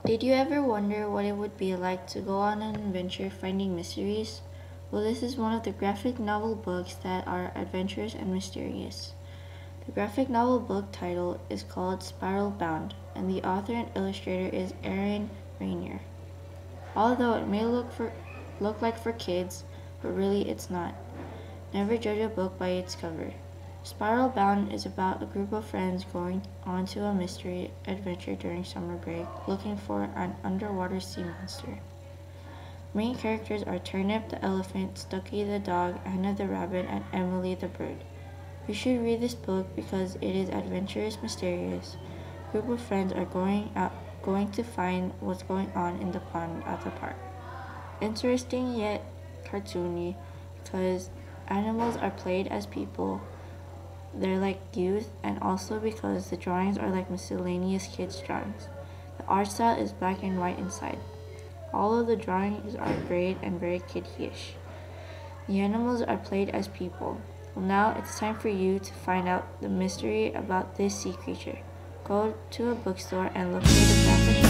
Did you ever wonder what it would be like to go on an adventure finding mysteries? Well, this is one of the graphic novel books that are adventurous and mysterious. The graphic novel book title is called Spiral Bound, and the author and illustrator is Aaron Rainier. Although it may look like for kids, but really it's not. Never judge a book by its cover. Spiral Bound is about a group of friends going on to a mystery adventure during summer break, looking for an underwater sea monster. Main characters are Turnip the elephant, Stucky the dog, Anna the rabbit, and Emily the bird. You should read this book because it is adventurous, mysterious. A group of friends are going to find what's going on in the pond at the park. Interesting yet cartoony because animals are played as people. They're like youth, and also because the drawings are like miscellaneous kids' drawings. The art style is black and white inside. All of the drawings are great and very kiddie-ish. The animals are played as people. Well, now it's time for you to find out the mystery about this sea creature. Go to a bookstore and look for the graphic